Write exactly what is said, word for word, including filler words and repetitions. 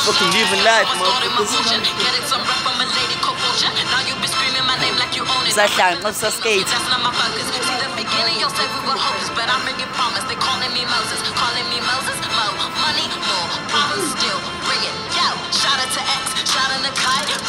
Fucking living life, motherfuckers. Zahlan, what's the skate? That's not my focus. See the beginning, you'll say we were hopeless, but I'm bringing promise. They calling me Moses, calling me Moses. Mo money, more problems still. Bring it, yo. Shout out to X, shout out to Kai.